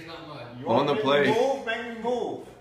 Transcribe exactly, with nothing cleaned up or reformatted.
not much. On the play. Move, make me move.